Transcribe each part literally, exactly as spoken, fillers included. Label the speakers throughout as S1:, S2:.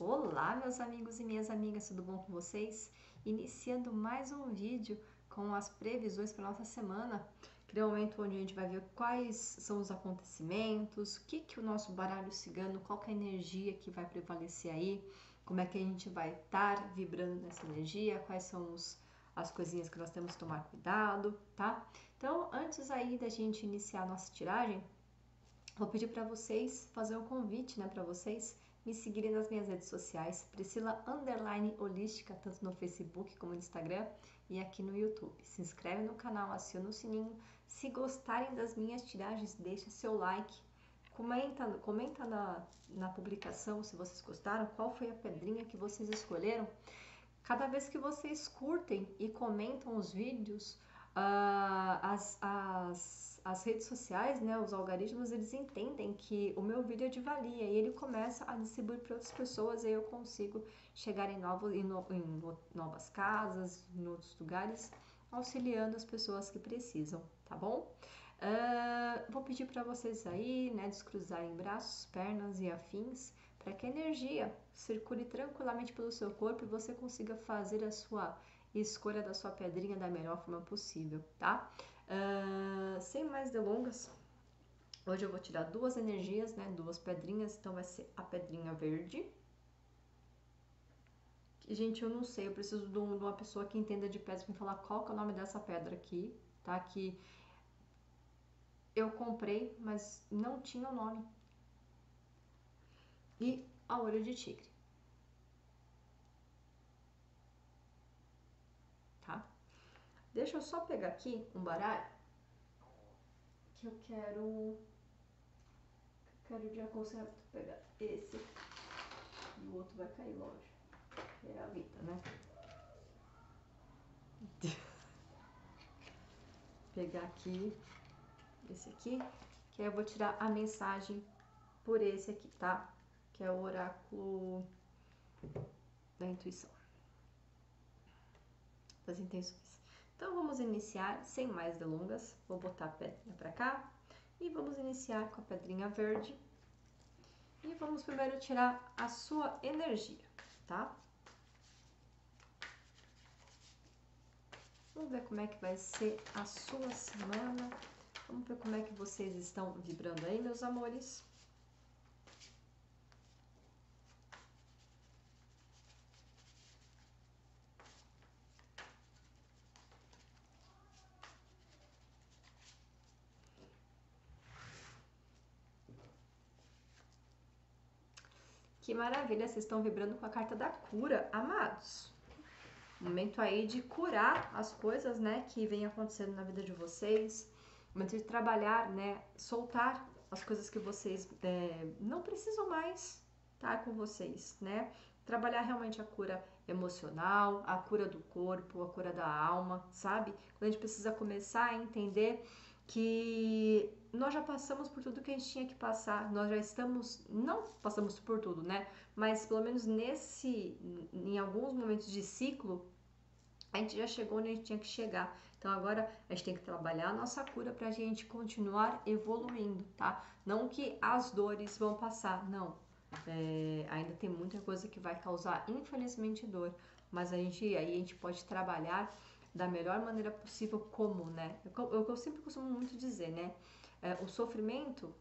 S1: Olá, meus amigos e minhas amigas, tudo bom com vocês? Iniciando mais um vídeo com as previsões para nossa semana, que é o momento onde a gente vai ver quais são os acontecimentos, o que, que o nosso baralho cigano, qual que é a energia que vai prevalecer aí, como é que a gente vai estar vibrando nessa energia, quais são os, as coisinhas que nós temos que tomar cuidado, tá? Então, antes aí da gente iniciar a nossa tiragem, vou pedir para vocês fazer um convite, né, para vocês me seguirem nas minhas redes sociais, Priscila Underline Holística, tanto no Facebook como no Instagram e aqui no YouTube. Se inscreve no canal, aciona o sininho. Se gostarem das minhas tiragens, deixa seu like. Comenta, comenta na, na publicação se vocês gostaram, qual foi a pedrinha que vocês escolheram. Cada vez que vocês curtem e comentam os vídeos, uh, as, as, as redes sociais, né, os algoritmos, eles entendem que o meu vídeo é de valia e ele começa a distribuir para outras pessoas e aí eu consigo chegar em, novo, em, no, em novas casas, em outros lugares, auxiliando as pessoas que precisam, tá bom? Uh, vou pedir para vocês aí, né, descruzarem braços, pernas e afins, para que a energia circule tranquilamente pelo seu corpo e você consiga fazer a sua escolha da sua pedrinha da melhor forma possível, tá? Uh, sem mais delongas, hoje eu vou tirar duas energias, né, duas pedrinhas, então vai ser a pedrinha verde. E, gente, eu não sei, eu preciso de uma pessoa que entenda de pedras para me falar qual que é o nome dessa pedra aqui, tá? Que eu comprei, mas não tinha o nome. E a olho de tigre. Tá? Deixa eu só pegar aqui um baralho que eu quero quero de aconselhamento pegar esse e o outro vai cair longe. É a vida, né? Pegar aqui esse aqui, que aí eu vou tirar a mensagem por esse aqui, tá? Que é o oráculo da intuição, das intenções. Então vamos iniciar sem mais delongas. Vou botar a pedrinha pra cá e vamos iniciar com a pedrinha verde. E vamos primeiro tirar a sua energia, tá? Vamos ver como é que vai ser a sua semana. Vamos ver como é que vocês estão vibrando aí, meus amores. Que maravilha, vocês estão vibrando com a carta da cura, amados. Momento aí de curar as coisas, né, que vem acontecendo na vida de vocês. Momento de trabalhar, né, soltar as coisas que vocês é, não precisam mais estar com vocês, né. Trabalhar realmente a cura emocional, a cura do corpo, a cura da alma, sabe? Quando a gente precisa começar a entender que nós já passamos por tudo que a gente tinha que passar, nós já estamos, não passamos por tudo, né? Mas pelo menos nesse, em alguns momentos de ciclo, a gente já chegou onde a gente tinha que chegar. Então agora a gente tem que trabalhar a nossa cura pra gente continuar evoluindo, tá? Não que as dores vão passar, não. É, ainda tem muita coisa que vai causar, infelizmente, dor. Mas a gente, aí a gente pode trabalhar da melhor maneira possível, como, né? Eu, eu, eu sempre costumo muito dizer, né? É, o sofrimento,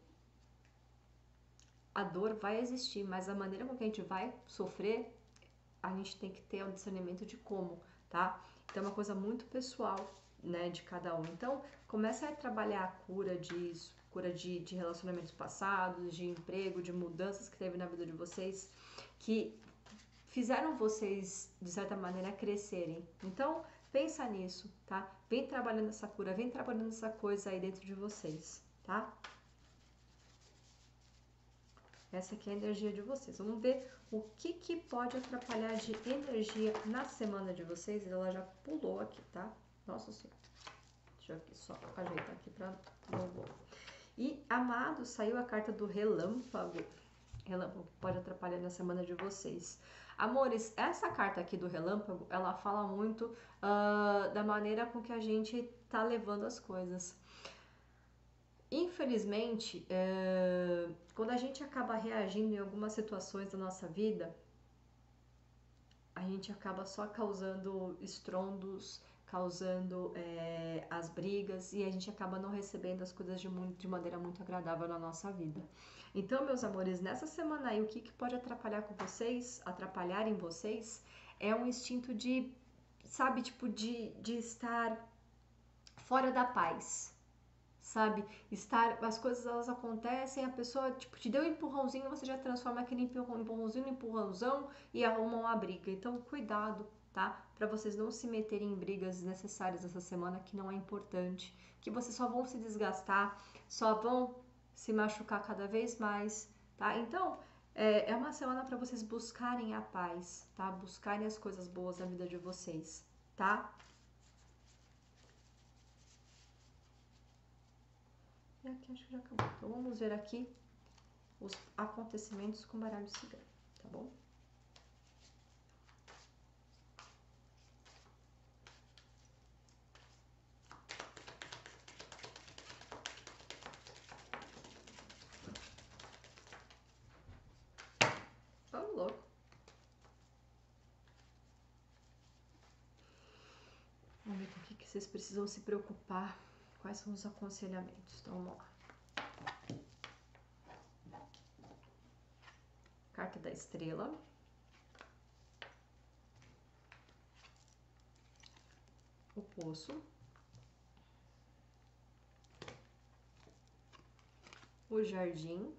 S1: a dor vai existir, mas a maneira com que a gente vai sofrer, a gente tem que ter um discernimento de como, tá? Então é uma coisa muito pessoal, né, de cada um. Então, começa a trabalhar a cura disso, cura de, de relacionamentos passados, de emprego, de mudanças que teve na vida de vocês, que fizeram vocês, de certa maneira, crescerem. Então, pensa nisso, tá? Vem trabalhando essa cura, vem trabalhando essa coisa aí dentro de vocês, tá? Essa aqui é a energia de vocês. Vamos ver o que, que pode atrapalhar de energia na semana de vocês. Ela já pulou aqui, tá? Nossa Senhora. Deixa eu aqui só ajeitar aqui pra não vou. E, amado, saiu a carta do relâmpago. Relâmpago que pode atrapalhar na semana de vocês. Amores, essa carta aqui do relâmpago, ela fala muito uh, da maneira com que a gente tá levando as coisas. Infelizmente, é, quando a gente acaba reagindo em algumas situações da nossa vida, a gente acaba só causando estrondos, causando é, as brigas e a gente acaba não recebendo as coisas de, muito, de maneira muito agradável na nossa vida. Então, meus amores, nessa semana aí, o que, que pode atrapalhar com vocês, atrapalhar em vocês, é um instinto de, sabe, tipo, de, de estar fora da paz, sabe? Estar, as coisas elas acontecem, a pessoa tipo te deu um empurrãozinho, você já transforma aquele empurrãozinho em empurrãozão e arruma uma briga. Então, cuidado, tá? Para vocês não se meterem em brigas desnecessárias essa semana, que não é importante, que vocês só vão se desgastar, só vão se machucar cada vez mais, tá? Então, é, é uma semana para vocês buscarem a paz, tá? Buscarem as coisas boas na vida de vocês, tá? E aqui acho que já acabou. Então vamos ver aqui os acontecimentos com baralho cigano, tá bom? Vamos louco. Vamos ver com o que, que vocês precisam se preocupar. Quais são os aconselhamentos? Então vamos lá. Carta da estrela. O poço. O jardim.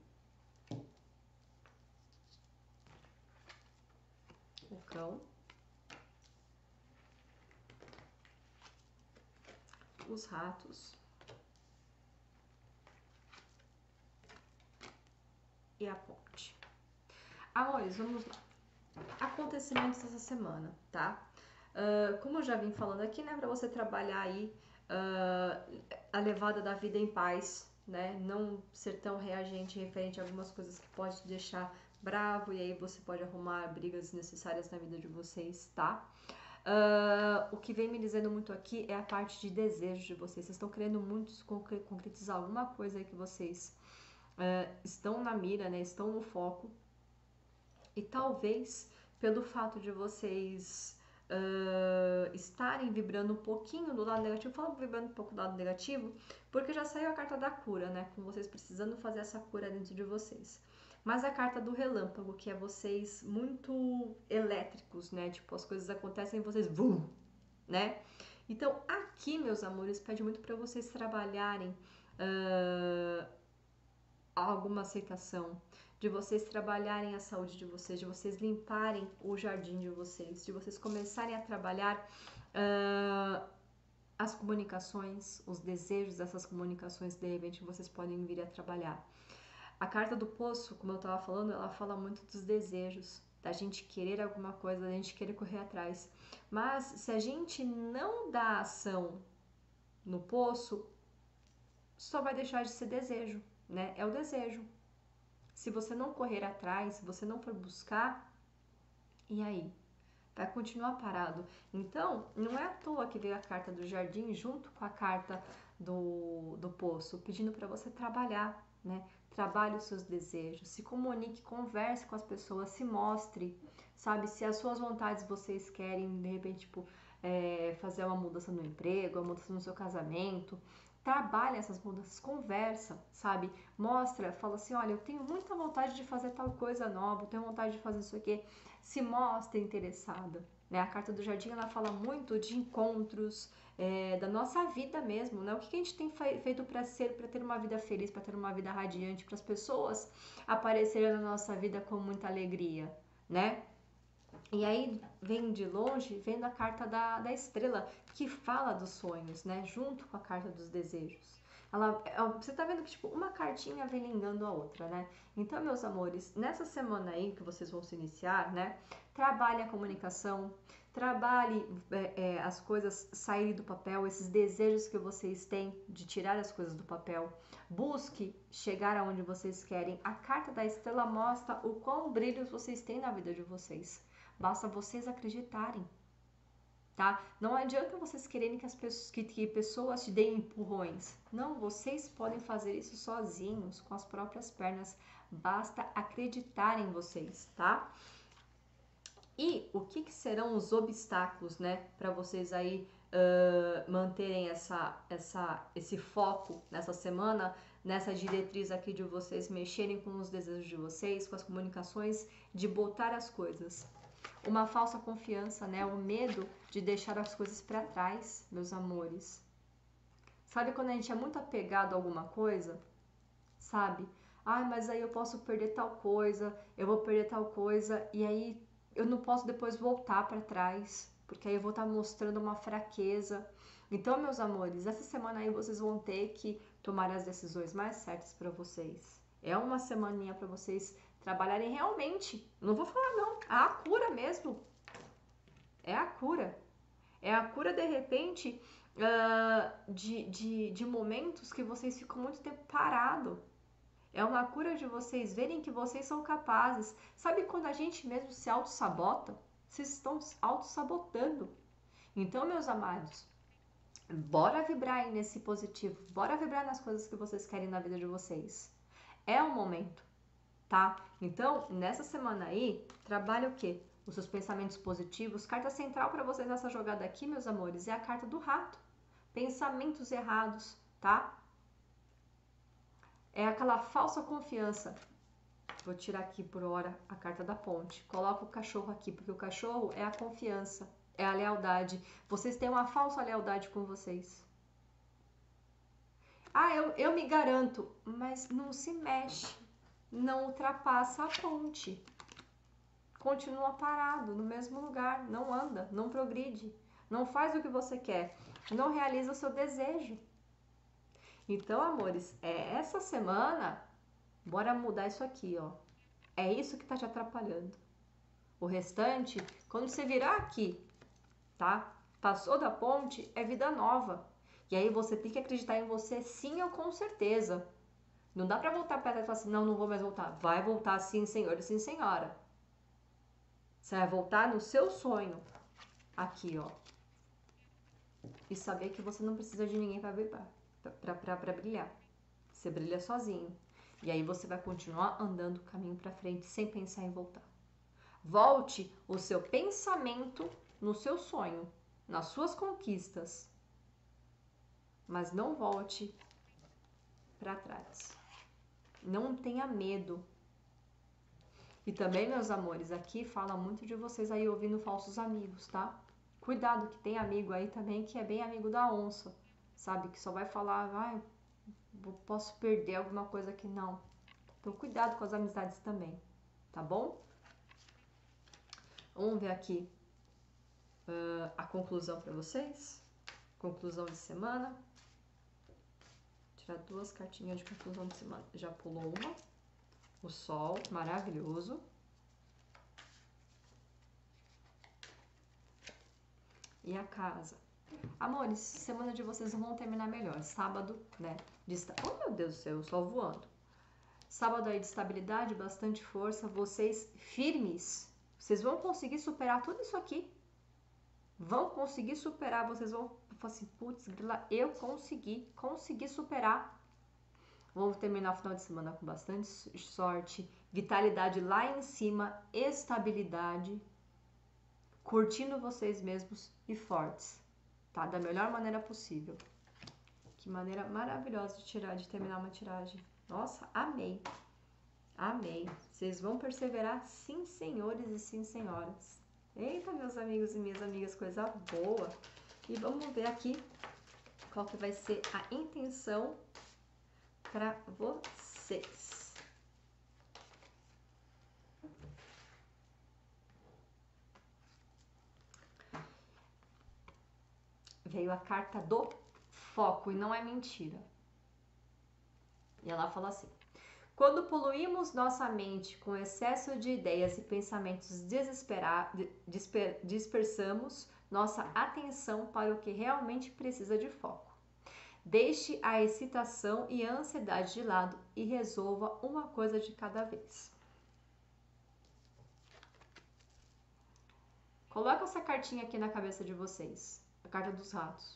S1: O cão. Os ratos. E a ponte. Amores, vamos lá. Acontecimentos dessa semana, tá? Uh, como eu já vim falando aqui, né, para você trabalhar aí uh, a levada da vida em paz, né, não ser tão reagente referente a algumas coisas que pode te deixar bravo e aí você pode arrumar brigas desnecessárias na vida de vocês, tá? Uh, o que vem me dizendo muito aqui é a parte de desejo de vocês. Vocês estão querendo muito concretizar alguma coisa aí que vocês uh, estão na mira, né, estão no foco. E talvez pelo fato de vocês uh, estarem vibrando um pouquinho do lado negativo, falo vibrando um pouco do lado negativo, porque já saiu a carta da cura, né? Com vocês precisando fazer essa cura dentro de vocês. Mas a carta do relâmpago, que é vocês muito elétricos, né? Tipo, as coisas acontecem e vocês vum, né? Então, aqui, meus amores, pede muito para vocês trabalharem uh, alguma aceitação, de vocês trabalharem a saúde de vocês, de vocês limparem o jardim de vocês, de vocês começarem a trabalhar uh, as comunicações, os desejos dessas comunicações, de repente vocês podem vir a trabalhar. A carta do poço, como eu estava falando, ela fala muito dos desejos, da gente querer alguma coisa, da gente querer correr atrás. Mas se a gente não dá ação no poço, só vai deixar de ser desejo, né? É o desejo. Se você não correr atrás, se você não for buscar, e aí? Vai continuar parado. Então, não é à toa que veio a carta do jardim junto com a carta do, do poço, pedindo para você trabalhar, né? Trabalhe os seus desejos, se comunique, converse com as pessoas, se mostre, sabe? Se as suas vontades vocês querem, de repente, tipo, é, fazer uma mudança no emprego, uma mudança no seu casamento, trabalha essas mudanças, conversa, sabe? Mostra, fala assim, olha, eu tenho muita vontade de fazer tal coisa nova, eu tenho vontade de fazer isso aqui. Se mostra interessada, né? A carta do jardim, ela fala muito de encontros, é, da nossa vida mesmo, né? O que a gente tem feito para ser, para ter uma vida feliz, para ter uma vida radiante, para as pessoas aparecerem na nossa vida com muita alegria, né? E aí vem de longe, vendo a carta da, da estrela, que fala dos sonhos, né? Junto com a carta dos desejos. Ela, você tá vendo que tipo, uma cartinha vem ligando a outra, né? Então, meus amores, nessa semana aí que vocês vão se iniciar, né? Trabalhe a comunicação, trabalhe é, é, as coisas saírem do papel, esses desejos que vocês têm de tirar as coisas do papel. Busque chegar aonde vocês querem. A carta da estrela mostra o quão brilhos vocês têm na vida de vocês. Basta vocês acreditarem, tá? Não adianta vocês quererem que as pessoas, que, que pessoas te deem empurrões. Não, vocês podem fazer isso sozinhos, com as próprias pernas. Basta acreditar em vocês, tá? E o que, que serão os obstáculos, né, para vocês aí uh, manterem essa, essa, esse foco nessa semana, nessa diretriz aqui de vocês mexerem com os desejos de vocês, com as comunicações, de botar as coisas. Uma falsa confiança, né, o medo de deixar as coisas para trás, meus amores. Sabe quando a gente é muito apegado a alguma coisa? Sabe? Ai, mas aí eu posso perder tal coisa, eu vou perder tal coisa, e aí eu não posso depois voltar para trás, porque aí eu vou estar mostrando uma fraqueza. Então, meus amores, essa semana aí vocês vão ter que tomar as decisões mais certas para vocês. É uma semaninha para vocês trabalharem realmente. Não vou falar não, a cura mesmo. É a cura. É a cura, de repente, uh, de, de, de momentos que vocês ficam muito tempo parado. É uma cura de vocês verem que vocês são capazes. Sabe quando a gente mesmo se auto-sabota? Vocês estão auto-sabotando. Então, meus amados, bora vibrar aí nesse positivo. Bora vibrar nas coisas que vocês querem na vida de vocês. É o momento, tá? Então, nessa semana aí, trabalha o quê? Os seus pensamentos positivos. Carta central para vocês nessa jogada aqui, meus amores, é a carta do rato. Pensamentos errados, tá? É aquela falsa confiança. Vou tirar aqui por hora a carta da ponte. Coloco o cachorro aqui, porque o cachorro é a confiança, é a lealdade. Vocês têm uma falsa lealdade com vocês. Ah, eu, eu me garanto, mas não se mexe. Não ultrapassa a ponte. Continua parado no mesmo lugar, não anda, não progride, não faz o que você quer, não realiza o seu desejo. Então, amores, é essa semana, bora mudar isso aqui, ó. É isso que tá te atrapalhando. O restante, quando você virar aqui, tá? Passou da ponte, é vida nova. E aí você tem que acreditar em você sim ou com certeza. Não dá pra voltar pra trás e falar assim, não, não vou mais voltar. Vai voltar sim, senhor e sim, senhora. Você vai voltar no seu sonho. Aqui, ó. E saber que você não precisa de ninguém pra brilhar. Pra, pra, pra brilhar. Você brilha sozinho. E aí você vai continuar andando o caminho pra frente sem pensar em voltar. Volte o seu pensamento no seu sonho, nas suas conquistas. Mas não volte pra trás. Não tenha medo. E também, meus amores, aqui fala muito de vocês aí ouvindo falsos amigos, tá? Cuidado que tem amigo aí também que é bem amigo da onça. Sabe? Que só vai falar, ai, posso perder alguma coisa aqui. Não. Então, cuidado com as amizades também. Tá bom? Vamos ver aqui uh, a conclusão para vocês. Conclusão de semana. Vou tirar duas cartinhas de conclusão de semana. Já pulou uma. O sol, maravilhoso. E a casa. Amores, semana de vocês vão terminar melhor. Sábado, né? De esta... Oh, meu Deus do céu, o sol voando. Sábado aí de estabilidade, bastante força. Vocês firmes. Vocês vão conseguir superar tudo isso aqui. Vão conseguir superar. Vocês vão falar assim, putz, eu consegui. Consegui superar. Vamos terminar o final de semana com bastante sorte. Vitalidade lá em cima. Estabilidade. Curtindo vocês mesmos e fortes. Tá? Da melhor maneira possível. Que maneira maravilhosa de tirar, de terminar uma tiragem. Nossa, amei. Amei. Vocês vão perseverar, sim, senhores e sim, senhoras. Eita, meus amigos e minhas amigas, coisa boa. E vamos ver aqui qual que vai ser a intenção para vocês. Veio a carta do foco e não é mentira. E ela fala assim: quando poluímos nossa mente com excesso de ideias e pensamentos desesperados, disper, dispersamos nossa atenção para o que realmente precisa de foco. Deixe a excitação e a ansiedade de lado e resolva uma coisa de cada vez. Coloca essa cartinha aqui na cabeça de vocês. A carta dos ratos.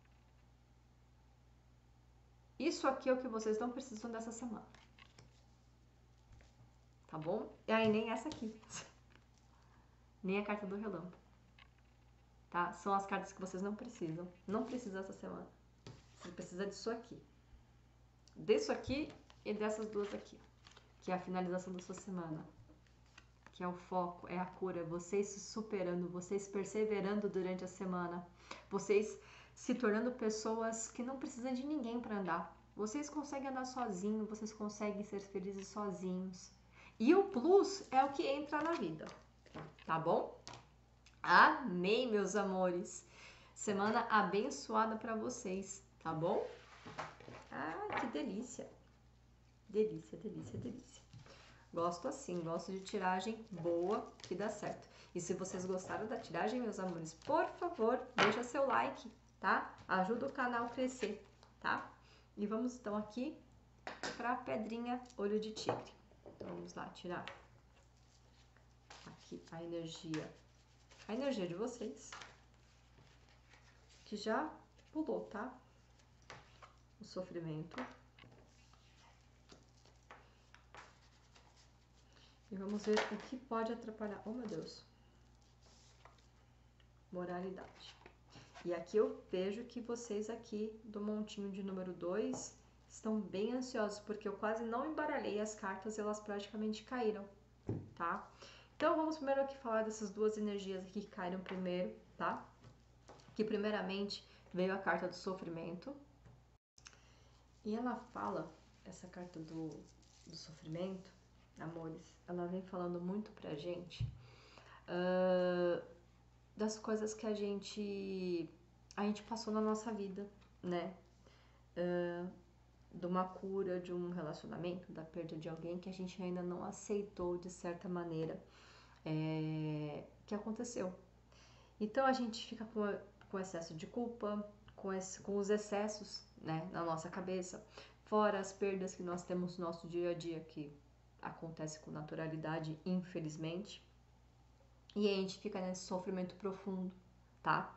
S1: Isso aqui é o que vocês estão precisando dessa semana. Tá bom? E aí nem essa aqui. nem a carta do relâmpago, tá? São as cartas que vocês não precisam. Não precisa essa semana. Você precisa disso aqui. Disso aqui e dessas duas aqui, que é a finalização da sua semana. Que é o foco, é a cura, vocês se superando, vocês perseverando durante a semana, vocês se tornando pessoas que não precisam de ninguém para andar. Vocês conseguem andar sozinhos, vocês conseguem ser felizes sozinhos. E o plus é o que entra na vida, tá bom? Amém, meus amores. Semana abençoada para vocês, tá bom? Ah, que delícia. Delícia, delícia, delícia. Gosto assim, gosto de tiragem boa, que dá certo. E se vocês gostaram da tiragem, meus amores, por favor, deixa seu like, tá? Ajuda o canal a crescer, tá? E vamos então aqui para a pedrinha olho de tigre. Então vamos lá tirar aqui a energia, a energia de vocês, que já pulou, tá? O sofrimento. E vamos ver o que pode atrapalhar. Oh, meu Deus. Moralidade. E aqui eu vejo que vocês aqui do montinho de número dois estão bem ansiosos, porque eu quase não embaralhei as cartas e elas praticamente caíram, tá? Então vamos primeiro aqui falar dessas duas energias aqui que caíram primeiro, tá? Que primeiramente veio a carta do sofrimento. E ela fala, essa carta do, do sofrimento, amores, ela vem falando muito pra gente uh, das coisas que a gente a gente passou na nossa vida, né? Uh, de uma cura, de um relacionamento, da perda de alguém que a gente ainda não aceitou de certa maneira é, que aconteceu. Então a gente fica com, com excesso de culpa, com, esse, com os excessos, né, na nossa cabeça, fora as perdas que nós temos no nosso dia a dia, que acontece com naturalidade, infelizmente, e a gente fica nesse sofrimento profundo, tá?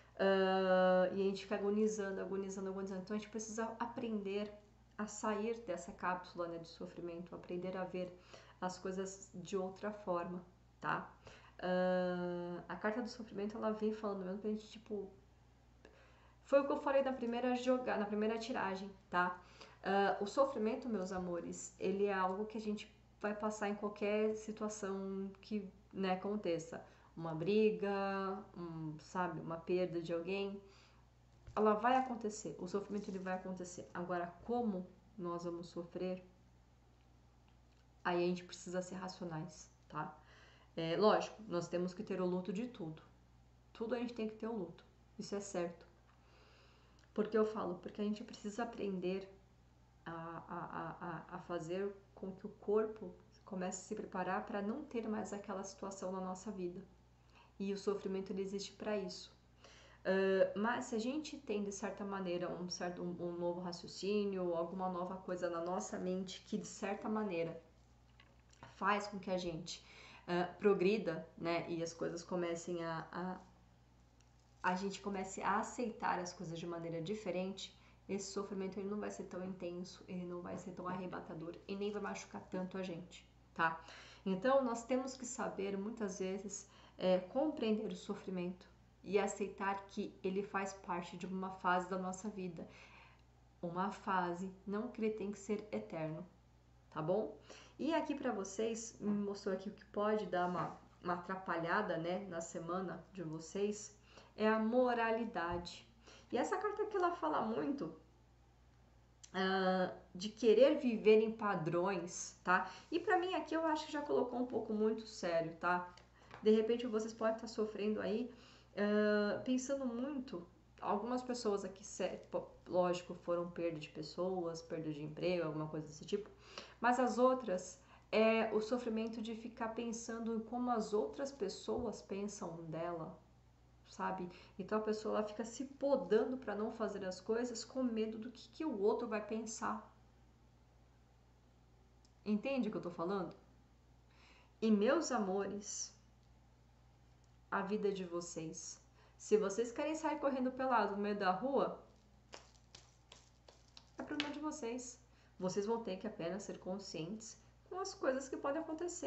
S1: Uh, e a gente fica agonizando, agonizando, agonizando. Então a gente precisa aprender a sair dessa cápsula, né, de sofrimento, aprender a ver as coisas de outra forma, tá? Uh, a carta do sofrimento, ela vem falando mesmo pra gente, tipo, foi o que eu falei na primeira jogar, na primeira tiragem, tá? Uh, o sofrimento, meus amores, ele é algo que a gente vai passar em qualquer situação que, né, aconteça. Uma briga, um, sabe, uma perda de alguém, ela vai acontecer, o sofrimento ele vai acontecer. Agora, como nós vamos sofrer, aí a gente precisa ser racionais, tá? É, lógico, nós temos que ter o luto de tudo. Tudo a gente tem que ter o luto, isso é certo. Por que eu falo? Porque a gente precisa aprender a, a, a, a fazer com que o corpo comece a se preparar para não ter mais aquela situação na nossa vida. E o sofrimento ele existe para isso. Uh, mas se a gente tem, de certa maneira, um, certo, um, um novo raciocínio, alguma nova coisa na nossa mente que, de certa maneira, faz com que a gente uh, progrida, né, e as coisas comecem a, a... a gente comece a aceitar as coisas de maneira diferente, esse sofrimento ele não vai ser tão intenso, ele não vai ser tão arrebatador e nem vai machucar tanto a gente, tá? Então, nós temos que saber, muitas vezes, é, compreender o sofrimento e aceitar que ele faz parte de uma fase da nossa vida. Uma fase, não que ele tem que ser eterno, tá bom? E aqui para vocês, me mostrou aqui o que pode dar uma, uma atrapalhada, né, na semana de vocês, é a moralidade. E essa carta aqui, ela fala muito uh, de querer viver em padrões, tá? E para mim aqui eu acho que já colocou um pouco muito sério, tá? De repente vocês podem estar sofrendo aí, uh, pensando muito. Algumas pessoas aqui, lógico, foram perda de pessoas, perda de emprego, alguma coisa desse tipo. Mas as outras, é o sofrimento de ficar pensando em como as outras pessoas pensam dela, sabe? Então a pessoa ela fica se podando para não fazer as coisas com medo do que, que o outro vai pensar. Entende o que eu tô falando? E meus amores, a vida de vocês. Se vocês querem sair correndo pelado no meio da rua, é problema de vocês. Vocês vão ter que apenas ser conscientes com as coisas que podem acontecer,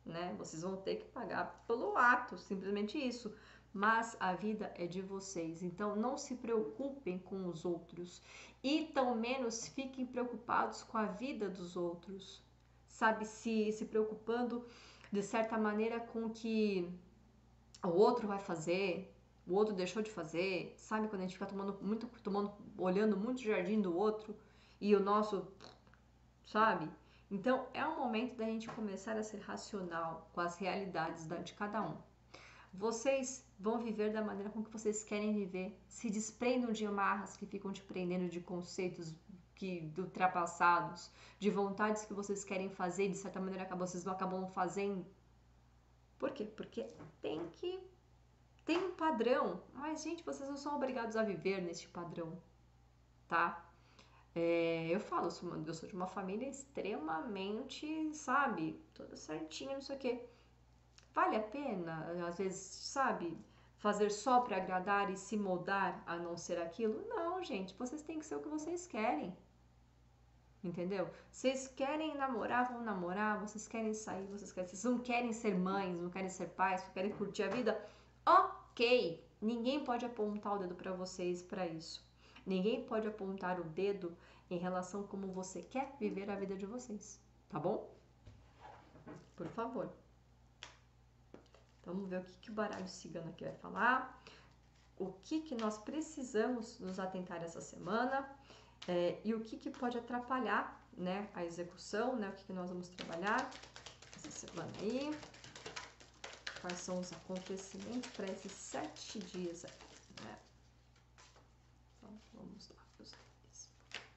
S1: né? Vocês vão ter que pagar pelo ato, simplesmente isso. Mas a vida é de vocês, então não se preocupem com os outros e tão menos fiquem preocupados com a vida dos outros, sabe? Se, se preocupando de certa maneira com o que o outro vai fazer, o outro deixou de fazer, sabe? Quando a gente fica tomando muito, tomando, olhando muito o jardim do outro e o nosso, sabe? Então é um momento da gente começar a ser racional com as realidades de cada um. Vocês vão viver da maneira com que vocês querem viver. Se desprendam de amarras que ficam te prendendo, de conceitos que ultrapassados, de vontades que vocês querem fazer e de certa maneira vocês não acabam fazendo. Por quê? Porque tem que tem um padrão, mas gente, vocês não são obrigados a viver neste padrão, tá? É, eu falo, eu sou, uma, eu sou de uma família extremamente, sabe, toda certinha, não sei o quê. Vale a pena, às vezes, sabe, fazer só para agradar e se moldar a não ser aquilo? Não, gente, vocês têm que ser o que vocês querem. Entendeu? Vocês querem namorar, vão namorar, vocês querem sair, vocês querem, vocês não querem ser mães, não querem ser pais, não querem curtir a vida. Ok, ninguém pode apontar o dedo para vocês para isso. Ninguém pode apontar o dedo em relação a como você quer viver a vida de vocês, tá bom? Por favor. Vamos ver o que, que o baralho cigano aqui vai falar. O que, que nós precisamos nos atentar essa semana é, e o que, que pode atrapalhar, né, a execução, né, o que, que nós vamos trabalhar essa semana aí. Quais são os acontecimentos para esses sete dias aí, né? Então, vamos lá. Os deles.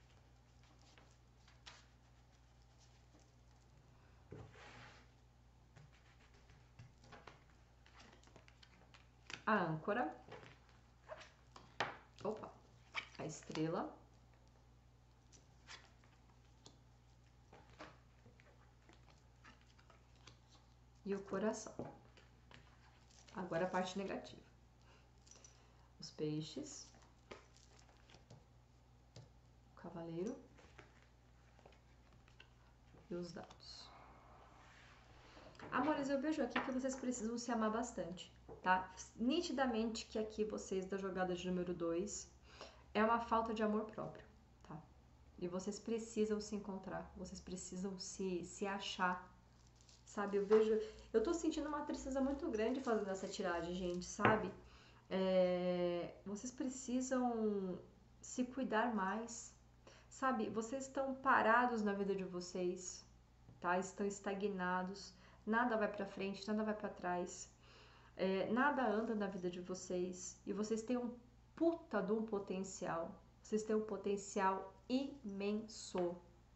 S1: A âncora. Opa. A estrela. E o coração. Agora a parte negativa. Os peixes. O cavaleiro. E os dados. Amores, eu vejo aqui que vocês precisam se amar bastante, tá? Nitidamente que aqui vocês da jogada de número dois é uma falta de amor próprio, tá? E vocês precisam se encontrar, vocês precisam se, se achar, sabe? Eu vejo, eu tô sentindo uma tristeza muito grande fazendo essa tiragem, gente, sabe? É, vocês precisam se cuidar mais, sabe? Vocês estão parados na vida de vocês, tá? Estão estagnados, nada vai pra frente, nada vai pra trás, é, nada anda na vida de vocês e vocês têm um puta de um potencial, vocês têm um potencial imenso,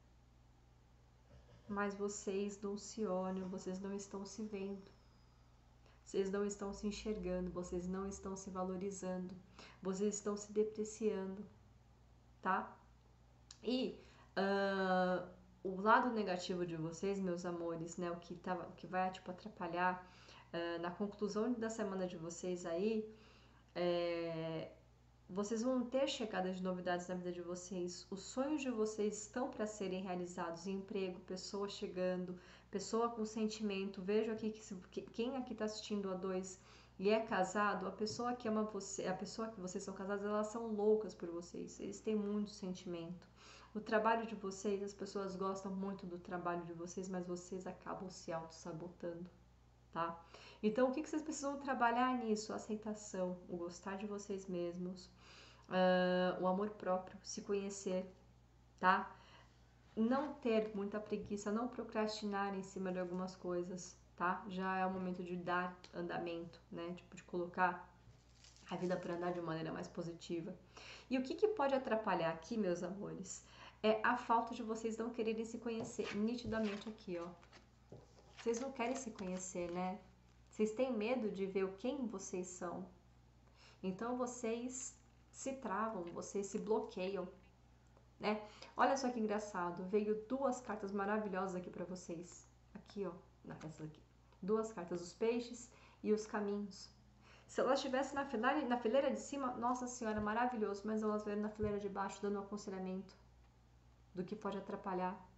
S1: mas vocês não se olham, vocês não estão se vendo, vocês não estão se enxergando, vocês não estão se valorizando, vocês estão se depreciando, tá? E uh, o lado negativo de vocês, meus amores, né, o que, tá, o que vai tipo, atrapalhar uh, na conclusão da semana de vocês aí, é, vocês vão ter chegadas de novidades na vida de vocês, os sonhos de vocês estão para serem realizados, emprego, pessoa chegando, pessoa com sentimento. Vejo aqui que, se, que quem aqui está assistindo a dois e é casado, a pessoa que ama você, a pessoa que vocês são casados, elas são loucas por vocês, eles têm muito sentimento. O trabalho de vocês, as pessoas gostam muito do trabalho de vocês, mas vocês acabam se auto-sabotando, tá? Então, o que vocês precisam trabalhar nisso? A aceitação, o gostar de vocês mesmos, uh, o amor próprio, se conhecer, tá? Não ter muita preguiça, não procrastinar em cima de algumas coisas, tá? Já é o momento de dar andamento, né? Tipo, de colocar a vida para andar de maneira mais positiva. E o que, que pode atrapalhar aqui, meus amores? É a falta de vocês não quererem se conhecer, nitidamente aqui, ó. Vocês não querem se conhecer, né? Vocês têm medo de ver quem vocês são. Então, vocês se travam, vocês se bloqueiam, né? Olha só que engraçado, veio duas cartas maravilhosas aqui para vocês. Aqui, ó, essas aqui. Duas cartas, os peixes e os caminhos. Se elas estivessem na fileira, na fileira de cima, nossa senhora, maravilhoso, mas elas vieram na fileira de baixo dando um aconselhamento do que pode atrapalhar.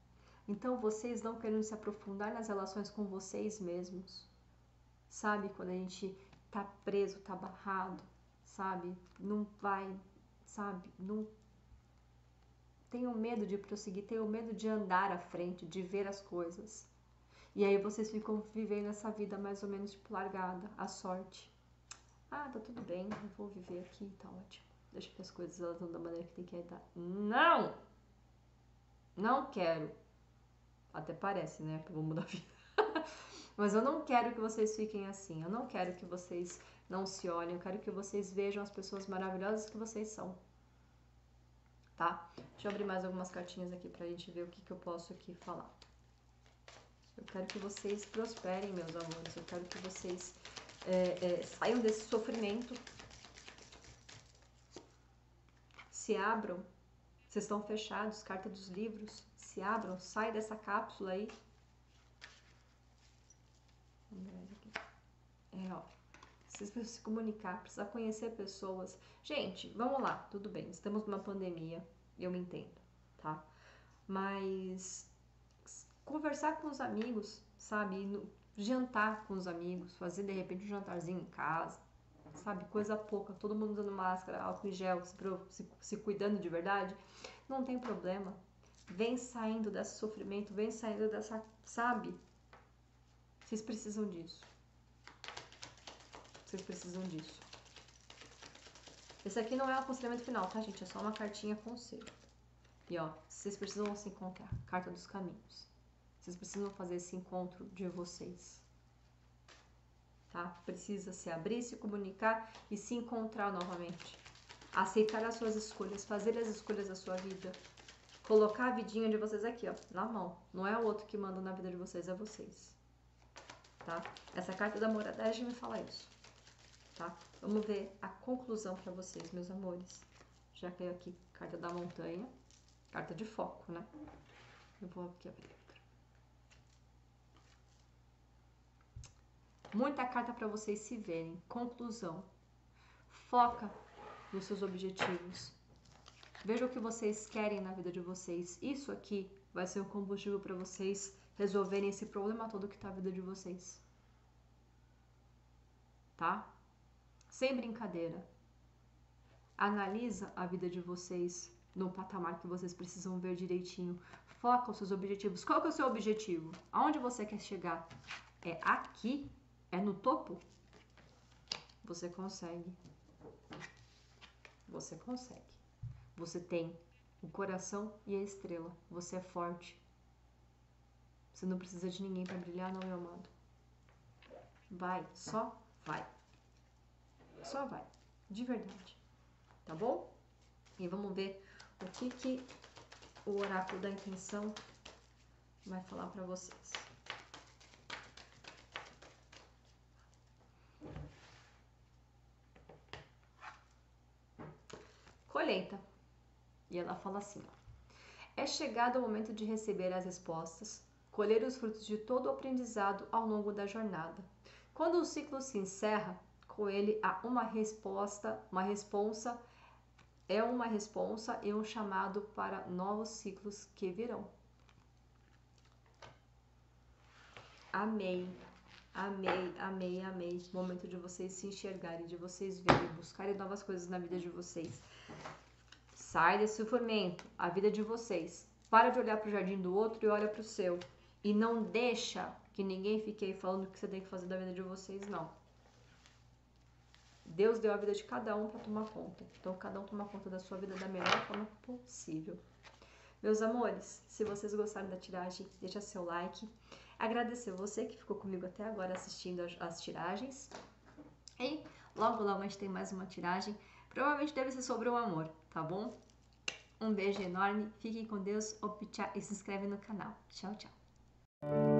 S1: Então vocês não querendo se aprofundar nas relações com vocês mesmos. Sabe? Quando a gente tá preso, tá barrado, sabe? Não vai, sabe? Não tenho medo de prosseguir, tenho medo de andar à frente, de ver as coisas. E aí vocês ficam vivendo essa vida mais ou menos tipo largada, à sorte. Ah, tá tudo bem, eu vou viver aqui, tá ótimo. Deixa que as coisas elas vão da maneira que tem que dar. Não! Não quero. Até parece, né? Que eu vou mudar a vida. Mas eu não quero que vocês fiquem assim. Eu não quero que vocês não se olhem. Eu quero que vocês vejam as pessoas maravilhosas que vocês são. Tá? Deixa eu abrir mais algumas cartinhas aqui pra gente ver o que, que eu posso aqui falar. Eu quero que vocês prosperem, meus amores. Eu quero que vocês é, é, saiam desse sofrimento. Se abram. Vocês estão fechados. Carta dos livros. Se abram. Sai dessa cápsula aí. É, ó. Vocês precisam se comunicar, precisam conhecer pessoas. Gente, vamos lá, tudo bem. Estamos numa pandemia, eu me entendo, tá? Mas conversar com os amigos, sabe? Jantar com os amigos, fazer de repente um jantarzinho em casa, sabe? Coisa pouca, todo mundo usando máscara, álcool em gel, se, se, se cuidando de verdade, não tem problema. Vem saindo desse sofrimento, vem saindo dessa, sabe? Vocês precisam disso. Vocês precisam disso. Esse aqui não é o aconselhamento final, tá, gente? É só uma cartinha conselho. E, ó, vocês precisam se encontrar. Carta dos caminhos. Vocês precisam fazer esse encontro de vocês. Tá? Precisa se abrir, se comunicar e se encontrar novamente. Aceitar as suas escolhas, fazer as escolhas da sua vida. Colocar a vidinha de vocês aqui, ó, na mão. Não é o outro que manda na vida de vocês, é vocês. Tá? Essa carta da moradagem me fala isso. Tá? Vamos ver a conclusão para vocês, meus amores. Já caiu aqui carta da montanha, carta de foco, né? Eu vou aqui abrir outra. Muita carta para vocês se verem. Conclusão. Foca nos seus objetivos. Veja o que vocês querem na vida de vocês. Isso aqui vai ser um combustível para vocês resolverem esse problema todo que tá na vida de vocês. Tá? Sem brincadeira. Analisa a vida de vocês no patamar que vocês precisam ver direitinho. Foca os seus objetivos. Qual que é o seu objetivo? Aonde você quer chegar? É aqui? É no topo? Você consegue. Você consegue. Você tem o coração e a estrela. Você é forte. Você não precisa de ninguém para brilhar, não, meu amado. Vai, só vai. Só vai, de verdade, tá bom? E vamos ver o que que o oráculo da intenção vai falar para vocês. Colheita. E ela fala assim, ó. É chegado o momento de receber as respostas, colher os frutos de todo o aprendizado ao longo da jornada. Quando o ciclo se encerra, com ele há uma resposta, uma responsa, é uma responsa e um chamado para novos ciclos que virão. Amei, amei, amei, amei. Momento de vocês se enxergarem, de vocês verem, buscarem novas coisas na vida de vocês. Sai desse sofrimento, a vida de vocês. Para de olhar para o jardim do outro e olha para o seu. E não deixa que ninguém fique aí falando o que você tem que fazer da vida de vocês, não. Deus deu a vida de cada um para tomar conta. Então, cada um toma conta da sua vida da melhor forma possível. Meus amores, se vocês gostaram da tiragem, deixa seu like. Agradecer você que ficou comigo até agora assistindo as, as tiragens. E logo, logo a gente tem mais uma tiragem. Provavelmente deve ser sobre o amor, tá bom? Um beijo enorme. Fiquem com Deus. E se inscreve no canal. Tchau, tchau.